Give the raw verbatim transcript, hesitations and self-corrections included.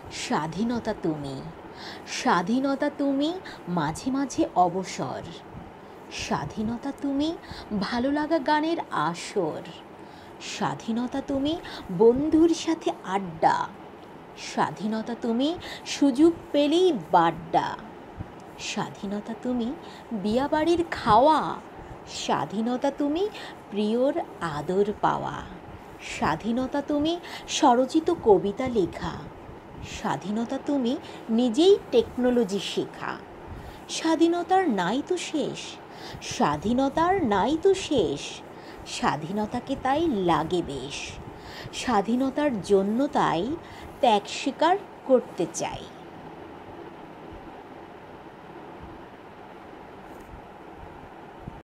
স্বাধীনতা তুমি, স্বাধীনতা তুমি মাঝে মাঝে অবসর, স্বাধীনতা তুমি ভালো লাগা গানের আসর, স্বাধীনতা তুমি বন্ধুর সাথে আড্ডা, স্বাধীনতা তুমি সুযোগ পেলেই বাড্ডা, স্বাধীনতা তুমি বিয়াবাড়ির খাওয়া, স্বাধীনতা তুমি প্রিয়র আদর পাওয়া, স্বাধীনতা তুমি স্বরচিত কবিতা লেখা, স্বাধীনতা তুমি নিজেই টেকনোলজি শেখা, স্বাধীনতার নাই তো শেষ, স্বাধীনতার নাই তো শেষ, স্বাধীনতাকে তাই লাগে বেশ, স্বাধীনতার জন্য তাই ত্যাগ স্বীকার করতে চাই।